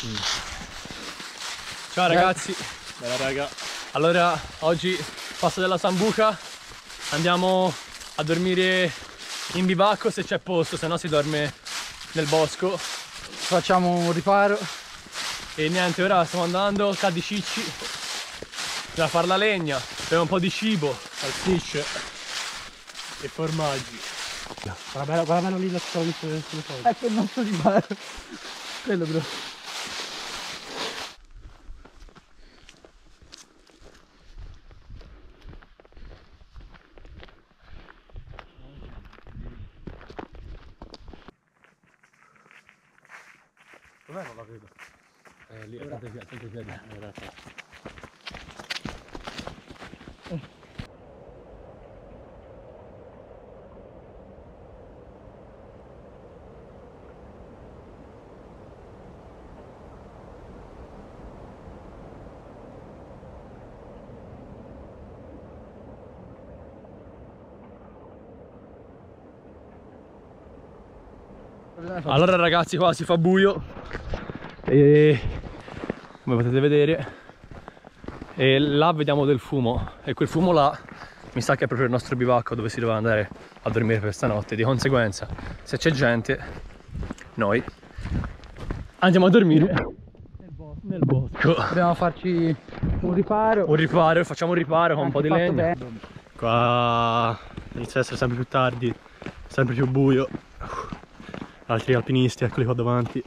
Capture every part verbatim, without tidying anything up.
Mm. Ciao ragazzi. Bella raga. Allora, oggi passo della Sambuca, andiamo a dormire in bivacco se c'è posto, se no si dorme nel bosco. Facciamo un riparo. E niente, ora stiamo andando, Cadicicci, da fare la legna, per un po' di cibo, salsicce e formaggi. Guarda bello, guarda bello lì la sulle cose. Ecco il nostro riparo. Quello bro. Dov'è? Non la vedo. Eh, lì, attenti piedi, attenti piedi. Allora ragazzi, qua si fa buio e come potete vedere, e là vediamo del fumo, e quel fumo là mi sa che è proprio il nostro bivacco dove si doveva andare a dormire per stanotte. Di conseguenza, se c'è gente, noi andiamo a dormire nel bosco, nel bosco. Dobbiamo farci un riparo. Un riparo, facciamo un riparo con un po' di legna. Bene. Qua inizia ad essere sempre più tardi, sempre più buio. Altri alpinisti, eccoli qua davanti.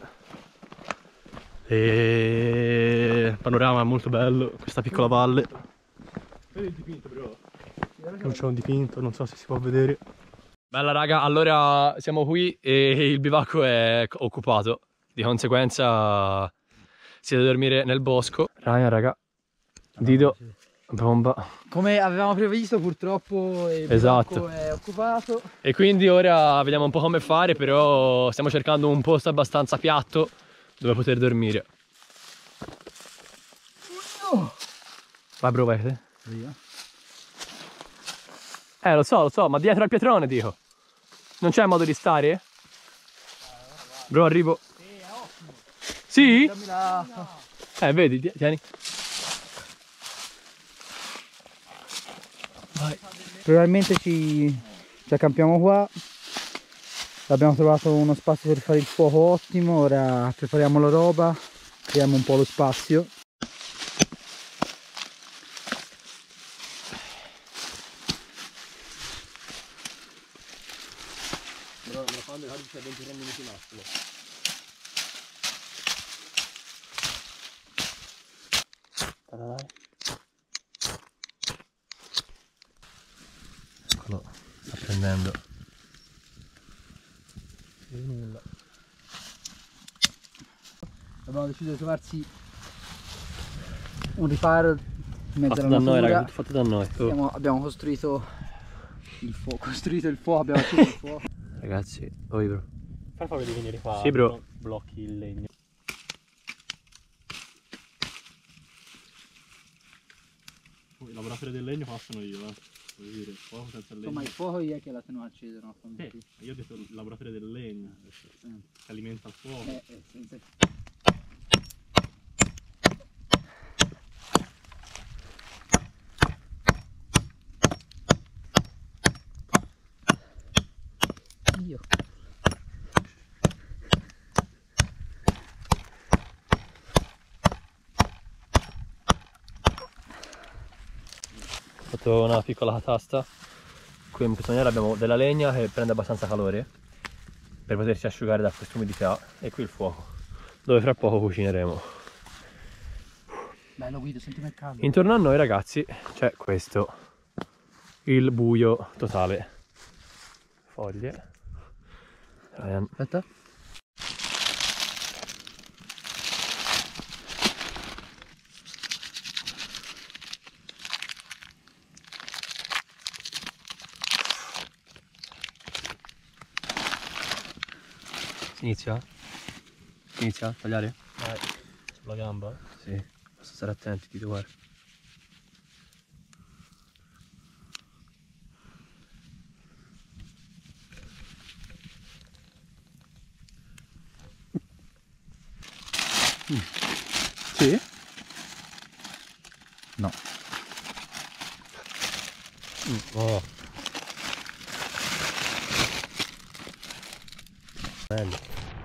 E il panorama è molto bello, questa piccola valle. Vedi il dipinto, bro? Non c'è un dipinto, non so se si può vedere. Bella raga, allora siamo qui e il bivacco è occupato. Di conseguenza si deve dormire nel bosco. Ryan raga, Dido, bomba. Come avevamo previsto, purtroppo il Esatto. bivacco è occupato. E quindi ora vediamo un po' come fare, però stiamo cercando un posto abbastanza piatto dove poter dormire. Oh. Vai bro, vai te. Via. Eh lo so, lo so, ma dietro al pietrone dico. Non c'è modo di stare? Bro, arrivo. Sì? Dammi la... Eh, vedi, tieni. Vai. Probabilmente ci, ci accampiamo qua. Abbiamo trovato uno spazio per fare il fuoco ottimo. Ora prepariamo la roba, creiamo un po' lo spazio. Però me lo fanno e oggi c'è ventitré minuti massimo. Dai. Eccolo, sta prendendo. E nulla. Abbiamo deciso di trovarsi un riparo in mezzo Fatto alla da noi, natura. raga, tutto fatto da noi. Oh. Abbiamo, abbiamo costruito il fuoco, costruito il fuoco, abbiamo acceso il fuoco. Ragazzi, oi bro. Fai farmi di venire qua. Sì, bro. Blocchi il legno. I lavoratori del legno passano io, eh. Voglio dire, il fuoco senza il legno. Insomma il fuoco io è che la tenuto acceso, no? Eh, io ho detto il lavoratore del legno, che alimenta il fuoco. Eh, eh, senza... Io. Ho fatto una piccola tasta. Qui in questa maniera abbiamo della legna che prende abbastanza calore per poterci asciugare da questa umidità, e qui il fuoco dove fra poco cucineremo. Bello Guido, senti il caldo. Intorno a noi ragazzi c'è questo, il buio totale. Foglie. Ryan. Aspetta. Inizia? Inizia a tagliare? Vai, sulla gamba. Sì, basta stare attenti, ti guarda. Mm. Sì? No. Mm. Oh. Bello.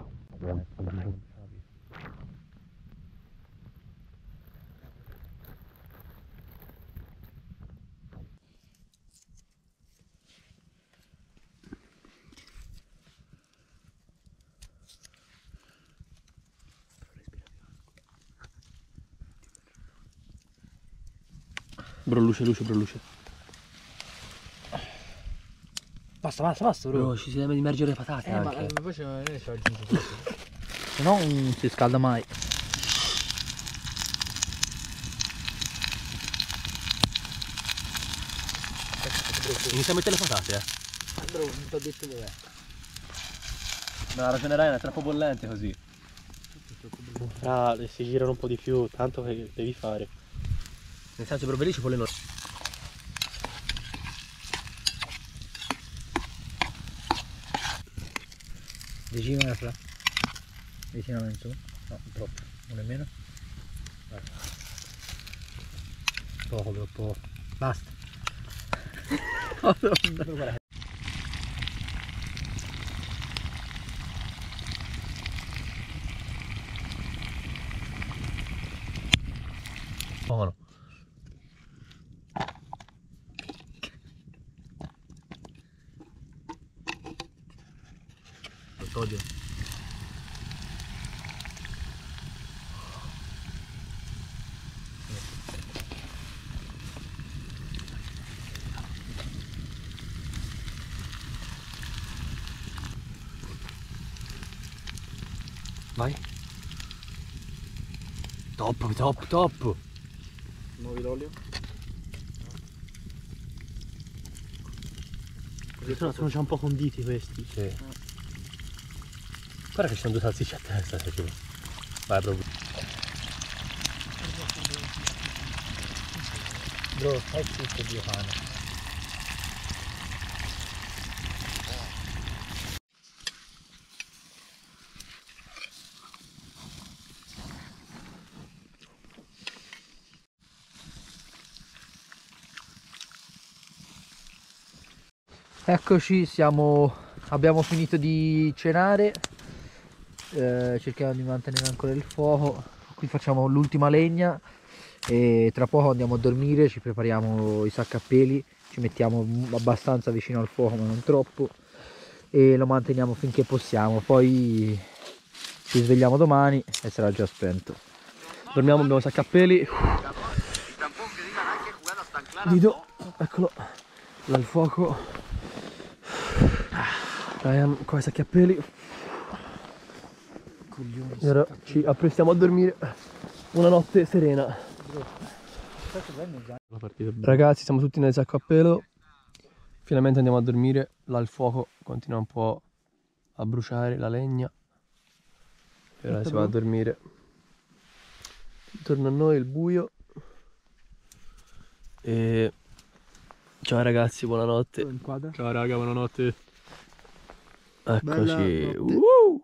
Bro, luce, luce, bro, luce. Basta, basta, basta, bro. Bro, ci si deve immergere le patate Eh, anche. ma poi ci ho aggiunto tutto. Se no non si scalda mai. Inizia a mettere le patate, eh. Bro, non ti ho detto dov'è. No, ragionerai, è troppo bollente così. Ah, si girano un po' di più, tanto che devi fare. Nel senso, proprio lì ci vuole. Vicino la fra. Vicino in su. No, troppo. Non è meno. Poco, troppo. Basta. Madonna. Buono. Sodio. Vai. Top, top, top. Muovi l'olio. Sono già un po' conditi questi. Sì. Guarda che ci sono due salsicce a testa, se ci vai proprio. Bro, fai tutto Dio pane. Eccoci, siamo, abbiamo finito di cenare, eh, cerchiamo di mantenere ancora il fuoco, qui facciamo l'ultima legna e tra poco andiamo a dormire, ci prepariamo i sacchi a peli, ci mettiamo abbastanza vicino al fuoco ma non troppo e lo manteniamo finché possiamo, poi ci svegliamo domani e sarà già spento. Dormiamo, abbiamo sacchi a peli. Dido, eccolo, là il fuoco. Ryan con i sacchi a peli. E ora ci apprestiamo a dormire. Una notte serena. Ragazzi, siamo tutti nel sacco a pelo. Finalmente andiamo a dormire. Là il fuoco continua un po' a bruciare la legna. E ora si va a dormire. Intorno a noi il buio. E ciao ragazzi, buonanotte. Ciao raga, buonanotte. Eccoci. Uh!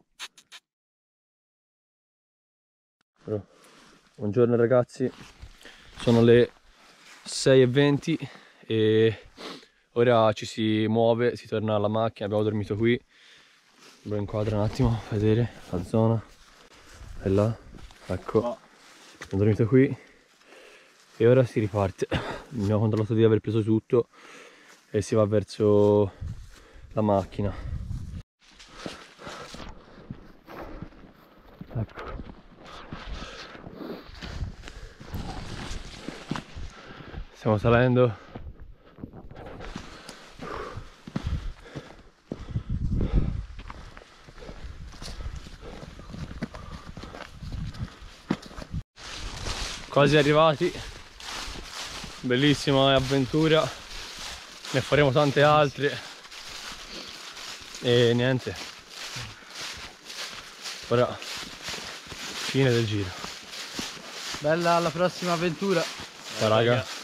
Buongiorno ragazzi, sono le sei e venti e ora ci si muove, si torna alla macchina, abbiamo dormito qui. Lo inquadra un attimo, vedere la zona. È là, ecco, abbiamo dormito qui e ora si riparte. Abbiamo controllato di aver preso tutto e si va verso la macchina. Ecco. Stiamo salendo. Quasi arrivati. Bellissima avventura. Ne faremo tante altre. E niente. Ora fine del giro. Bella, alla prossima avventura. Ciao raga.